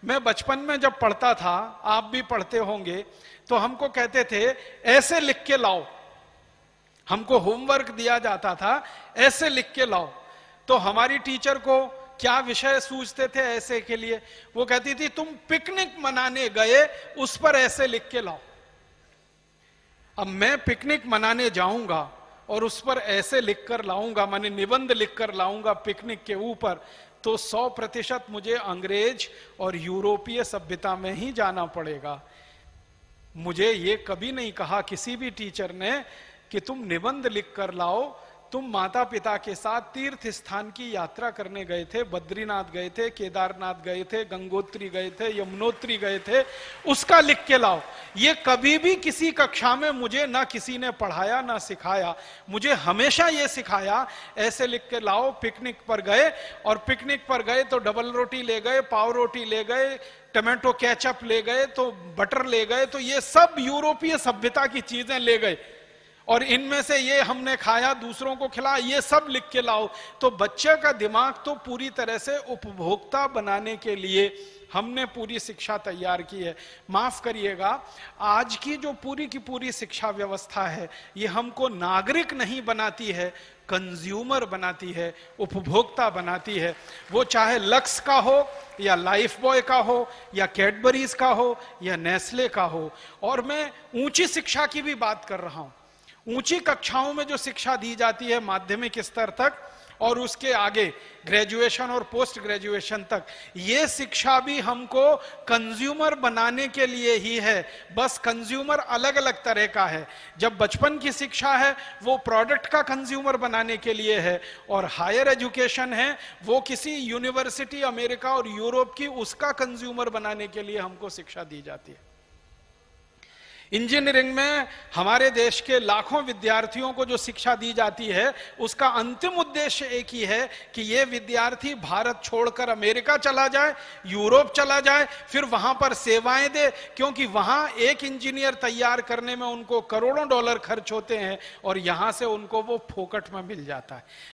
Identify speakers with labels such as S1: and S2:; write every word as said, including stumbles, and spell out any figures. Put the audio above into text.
S1: मैं बचपन में जब पढ़ता था, आप भी पढ़ते होंगे, तो हमको कहते थे ऐसे लिख के लाओ। हमको होमवर्क दिया जाता था, ऐसे लिख के लाओ। तो हमारी टीचर को क्या विषय सूझते थे ऐसे के लिए? वो कहती थी तुम पिकनिक मनाने गए, उस पर ऐसे लिख के लाओ। अब मैं पिकनिक मनाने जाऊंगा और उस पर ऐसे लिखकर लाऊंगा, माने निबंध लिखकर लाऊंगा पिकनिक के ऊपर, तो सौ प्रतिशत मुझे अंग्रेज और यूरोपीय सभ्यता में ही जाना पड़ेगा। मुझे ये कभी नहीं कहा किसी भी टीचर ने कि तुम निबंध लिखकर लाओ। तुम माता पिता के साथ तीर्थ स्थान की यात्रा करने गए थे, बद्रीनाथ गए थे, केदारनाथ गए थे, गंगोत्री गए थे, यमुनोत्री गए थे, उसका लिख के लाओ। ये कभी भी किसी कक्षा में मुझे ना किसी ने पढ़ाया ना सिखाया। मुझे हमेशा ये सिखाया ऐसे लिख के लाओ। पिकनिक पर गए, और पिकनिक पर गए तो डबल रोटी ले गए, पाव रोटी ले गए, टमाटो केचप ले गए, तो बटर ले गए, तो ये सब यूरोपीय सभ्यता की चीजें ले गए, और इनमें से ये हमने खाया, दूसरों को खिलाया, ये सब लिख के लाओ। तो बच्चे का दिमाग तो पूरी तरह से उपभोक्ता बनाने के लिए हमने पूरी शिक्षा तैयार की है। माफ करिएगा, आज की जो पूरी की पूरी शिक्षा व्यवस्था है, ये हमको नागरिक नहीं बनाती है, कंज्यूमर बनाती है, उपभोक्ता बनाती है। वो चाहे लक्स का हो, या लाइफ बॉय का हो, या कैडबरीज का हो, या नेस्ले का हो। और मैं ऊंची शिक्षा की भी बात कर रहा हूं। ऊंची कक्षाओं में जो शिक्षा दी जाती है माध्यमिक स्तर तक और उसके आगे ग्रेजुएशन और पोस्ट ग्रेजुएशन तक, ये शिक्षा भी हमको कंज्यूमर बनाने के लिए ही है। बस कंज्यूमर अलग अलग तरह का है। जब बचपन की शिक्षा है वो प्रोडक्ट का कंज्यूमर बनाने के लिए है, और हायर एजुकेशन है वो किसी यूनिवर्सिटी अमेरिका और यूरोप की, उसका कंज्यूमर बनाने के लिए हमको शिक्षा दी जाती है। इंजीनियरिंग में हमारे देश के लाखों विद्यार्थियों को जो शिक्षा दी जाती है, उसका अंतिम उद्देश्य एक ही है कि ये विद्यार्थी भारत छोड़कर अमेरिका चला जाए, यूरोप चला जाए, फिर वहां पर सेवाएं दे, क्योंकि वहां एक इंजीनियर तैयार करने में उनको करोड़ों डॉलर खर्च होते हैं और यहां से उनको वो फोकट में मिल जाता है।